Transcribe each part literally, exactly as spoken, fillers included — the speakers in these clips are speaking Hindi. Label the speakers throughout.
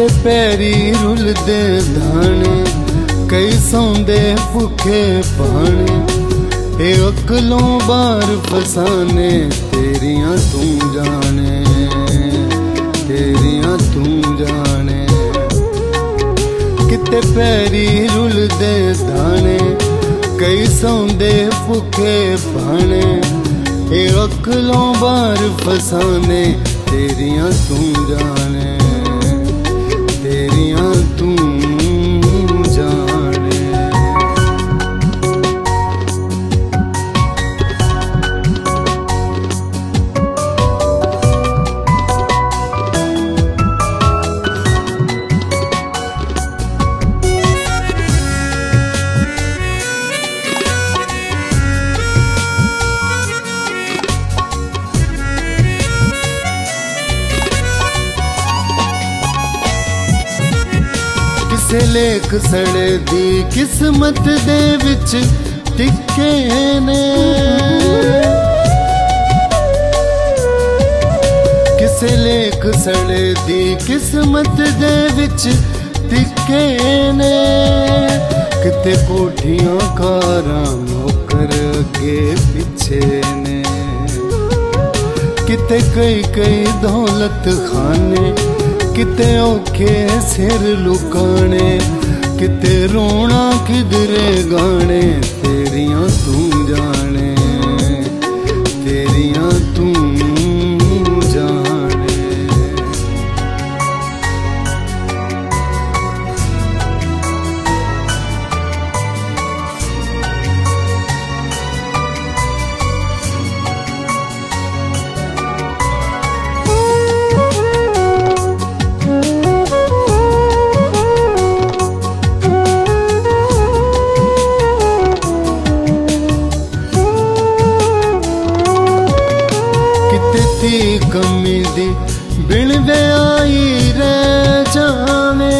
Speaker 1: किते पैरी रुलदे धाने, कई सौंदे भुखे पाने, ए अकलों बार फसाने, तेरियां तू जाने, तेरियां तू जाने। किते पैरी रुलदे धाने, कई सौंदे भुखे पाने, ए अकलों बार फसाने, तेरियां तू जाने, तेरियां तू जाने। किसे लेख सड़े दी किस्मत दे विच टिके ने, किसे लेख सड़े दी किस्मत दे विच टिके ने। किते कोठियां कारां नौकर अगे पिछे ने, किते कई कई दौलत खाने, किते औखे सिर लुकाने, किते रोना किधरे गाने, तेरियां तू जाने, तेरियां तू जाने। कमी दी बिन व्याई रह जावे,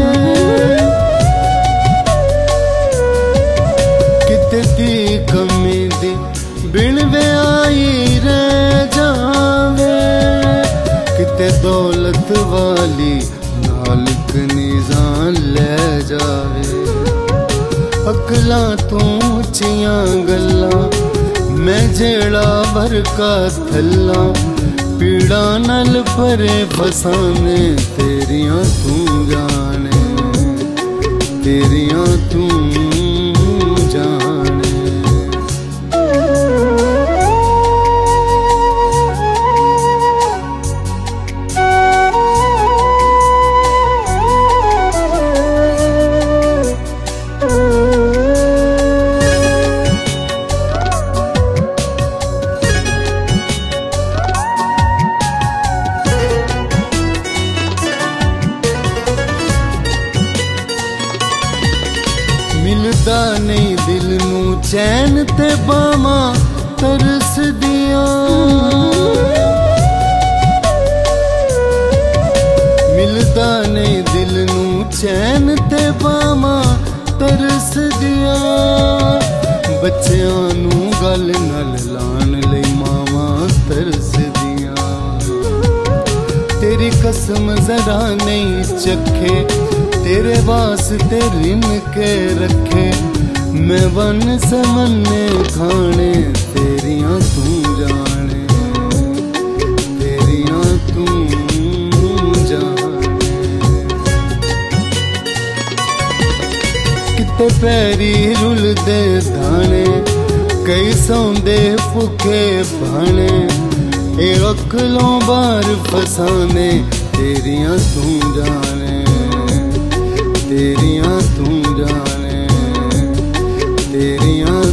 Speaker 1: किते दी कमी दी बिन व्याई रह जावे, किते दौलत वाली नालक निजान ले जावे। अकलां तू उच्चियां गल्लां, मैं जेड़ा भरका थल्ला, पीड़ा नल परे फसाने, तेरियां तू जाने, तेरियां तू जाने। मिलदा नहीं दिल नू चैन ते बावां तरस दियां, मिलदा नहीं दिल नू चैन ते बावां तरस दियां। बच्चियां नू गल नल लान लई मावां तरस दियां, तेरी कसम जरा नहीं चखे, तेरे वास्ते रिन के रखे, मैं वन समन्ने खाने, तेरियां तू जाने, तेरियां तू जाने। किते पैरी रुलदे धाने, कई सौंदे भुखे पाने, ए अकलों बार फसाने, तेरियां तू जाने, तेरियां तू जाने, तेरियां